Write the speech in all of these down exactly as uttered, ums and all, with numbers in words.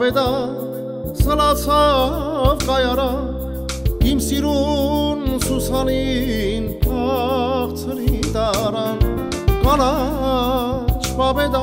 Չապեդա սլացավ կայարա Իմ սիրուն Սուսանին փախցրի տարան Կանաչ պապեդա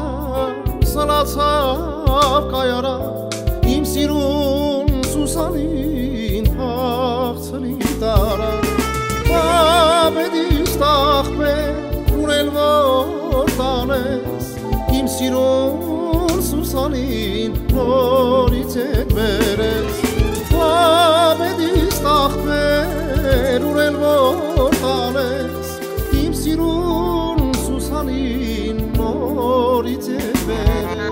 սլացավ կայարա Իմ սիրուն Սուսանին փախցրի տարան Պապեդիս տախպեր ունել որ տանես Իմ սիրուն Սուսանին նորից ետ բերես Պապեդիս տախպեր ունել որ տանես Իմ սիրուն Սուսանին նորից ետ բերես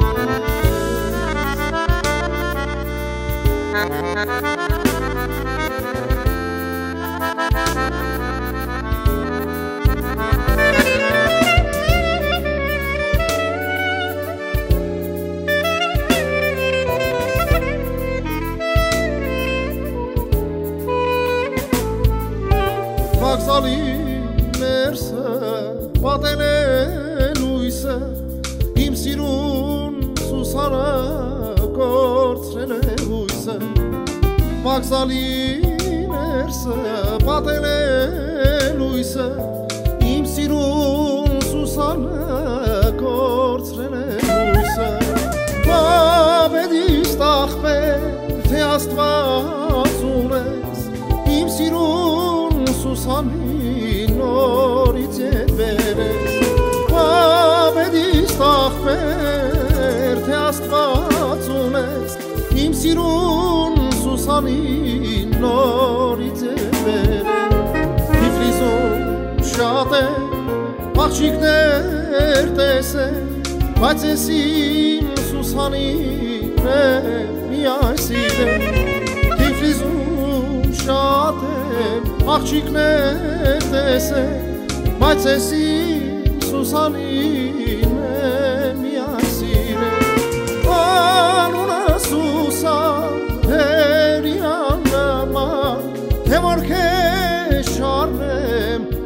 Վաղզալի ներսը պատել է լույսը Իմ սիրուն Սուսանը կորցրել է հույսը Վաղզալի ներսը պատել է լույսը Իմ սիրուն Սուսանը կորցրել է հույսը Պապեդիս տախպեր թե Աստված ունես Իմ սիրուն Սուսանին նորից ետ բերես Պապեդիս տախպեր թե Աստված ունես Իմ սիրուն Սուսանին նորից ետ բերես Թիֆլիսում շատ է աղջիկներ տեսել Բայց ես իմ Սուսանին է միայն սիրել Թիֆլիսում շատ է աղջիկներ տեսել Բայց ես իմ Սուսանին է միայն սիրել Անունը Սուսան հերիան նման Թե որ քեզ շարնեմ